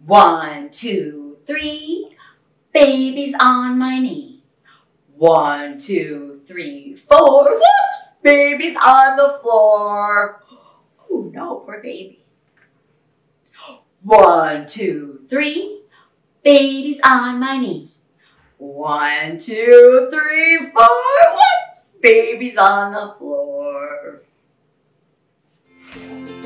1, 2, 3, baby's on my knee. 1, 2, 3, 4, whoops, baby's on the floor. Oh no, poor baby. 1, 2, 3, baby's on my knee. 1, 2, 3, 4, whoops, baby's on the floor.